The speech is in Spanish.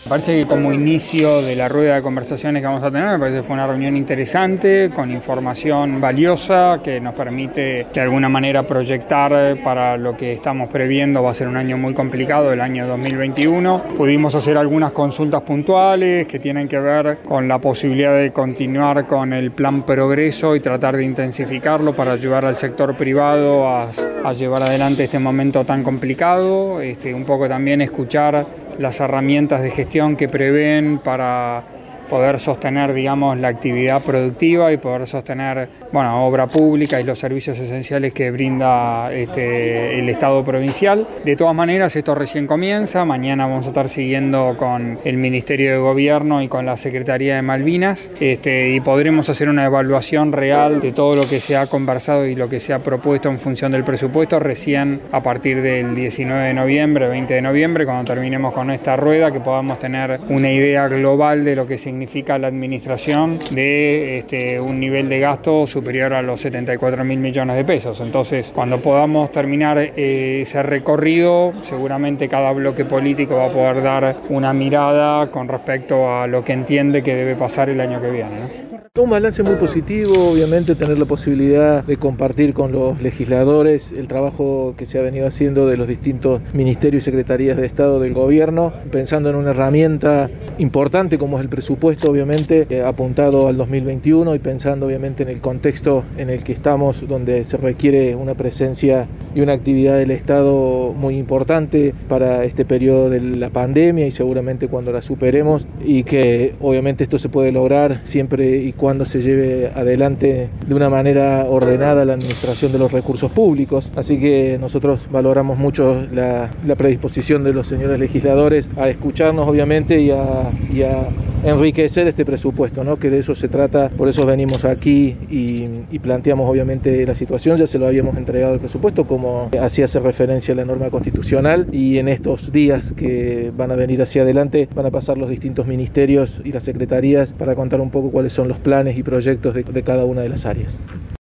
Me parece que como inicio de la rueda de conversaciones que vamos a tener, me parece que fue una reunión interesante, con información valiosa, que nos permite de alguna manera proyectar para lo que estamos previendo. Va a ser un año muy complicado, el año 2021. Pudimos hacer algunas consultas puntuales que tienen que ver con la posibilidad de continuar con el plan Progreso y tratar de intensificarlo para ayudar al sector privado a llevar adelante este momento tan complicado. Un poco también escuchar las herramientas de gestión que prevén para poder sostener, digamos, la actividad productiva y poder sostener, obra pública y los servicios esenciales que brinda el Estado provincial. De todas maneras, esto recién comienza. Mañana vamos a estar siguiendo con el Ministerio de Gobierno y con la Secretaría de Malvinas, y podremos hacer una evaluación real de todo lo que se ha conversado y lo que se ha propuesto en función del presupuesto recién a partir del 19 de noviembre, 20 de noviembre, cuando terminemos con esta rueda, que podamos tener una idea global de lo que significa la administración de un nivel de gasto superior a los 74.000 millones de pesos. Entonces, cuando podamos terminar ese recorrido, seguramente cada bloque político va a poder dar una mirada con respecto a lo que entiende que debe pasar el año que viene, ¿no? Un balance muy positivo, obviamente tener la posibilidad de compartir con los legisladores el trabajo que se ha venido haciendo de los distintos ministerios y secretarías de Estado del gobierno, pensando en una herramienta importante como es el presupuesto, obviamente apuntado al 2021, y pensando obviamente en el contexto en el que estamos, donde se requiere una presencia y una actividad del Estado muy importante para este periodo de la pandemia y seguramente cuando la superemos, y que obviamente esto se puede lograr siempre y cuando se lleve adelante de una manera ordenada la administración de los recursos públicos. Así que nosotros valoramos mucho la predisposición de los señores legisladores a escucharnos, obviamente, y a enriquecer este presupuesto, ¿no? Que de eso se trata. Por eso venimos aquí y planteamos obviamente la situación. Ya se lo habíamos entregado el presupuesto, como así hace referencia a la norma constitucional, y en estos días que van a venir hacia adelante van a pasar los distintos ministerios y las secretarías para contar un poco cuáles son los planes y proyectos de cada una de las áreas.